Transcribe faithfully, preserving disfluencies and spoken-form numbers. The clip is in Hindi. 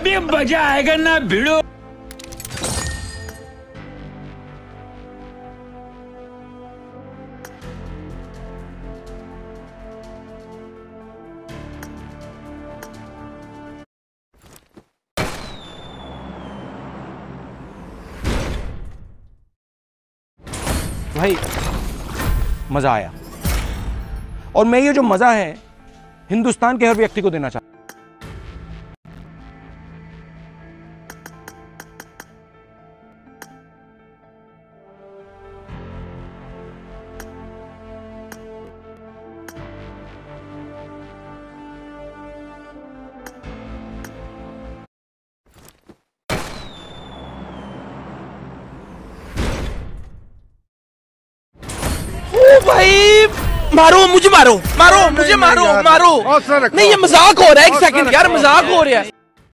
अभी मजा आएगा ना भिड़ो। भाई मजा आया, और मैं ये जो मजा है हिंदुस्तान के हर व्यक्ति को देना चाहता हूं। भाई मारो मुझे, मारो मारो मुझे, मारो मारो। नहीं ये मजाक हो रहा है, एक सेकंड यार, मजाक हो रहा है।